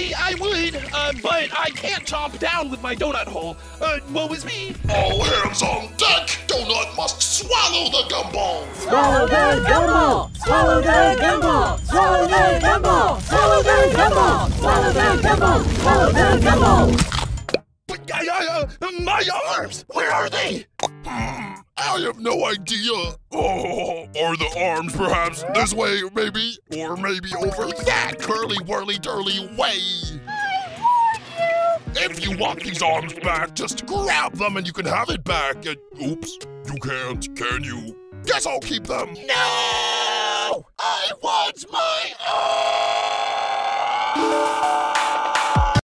I would, but I can't chomp down with my donut hole. Woe is me. All hands on deck! Donut must swallow the gumball! Swallow the gumball! Swallow the gumball! Swallow the gumball! Swallow the gumball! Swallow the gumball! Swallow the gumball! My arms! Where are they? I have no idea. Oh, are the arms perhaps this way, maybe? Or maybe over that curly-whirly-durly way? If you want these arms back, just grab them and you can have it back. Oops, you can't, can you? Guess I'll keep them. No! I want my arms!